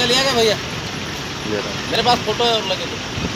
लिया क्या भैया? ले रहा हूँ। मेरे पास फोटो है और लगे तो